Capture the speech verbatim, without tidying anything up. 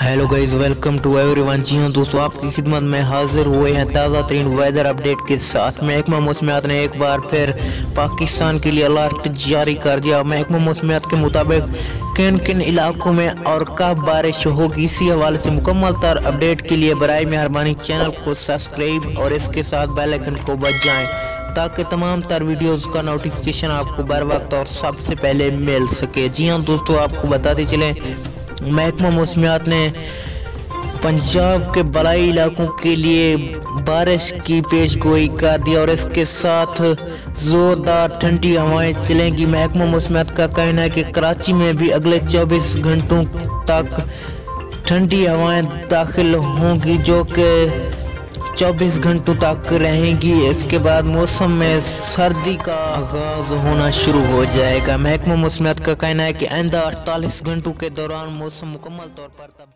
Hello guys, welcome to everyone. जी हाँ दोस्तों, आपकी खिदमत में हाजिर हुए हैं ताज़ा तरीन वेदर अपडेट के साथ। महकमा मौसमियात ने एक बार फिर पाकिस्तान के लिए अलर्ट जारी कर दिया। महकमा मौसमियात के मुताबिक किन किन इलाकों में और कब बारिश होगी, इसी हवाले से मुकम्मल तर अपडेट के लिए बराए मेहरबानी चैनल को सब्सक्राइब और इसके साथ बेल आइकन को बजाएं ताकि तमाम तर वीडियोस का नोटिफिकेशन आपको बर वक्त और सबसे पहले मिल सके। जी हाँ दोस्तों, आपको बताते चलें महकमा मौसमियात ने पंजाब के बलाई इलाकों के लिए बारिश की पेशगोई कर दी और इसके साथ ज़ोरदार ठंडी हवाएं चलेंगी। महकमा मौसमियात का कहना है कि कराची में भी अगले चौबीस घंटों तक ठंडी हवाएं दाखिल होंगी जो कि चौबीस घंटों तक रहेंगी। इसके बाद मौसम में सर्दी का आगाज होना शुरू हो जाएगा। महकमा मौसमियात का कहना है कि आइंदा अड़तालीस घंटों के दौरान मौसम मुकम्मल तौर पर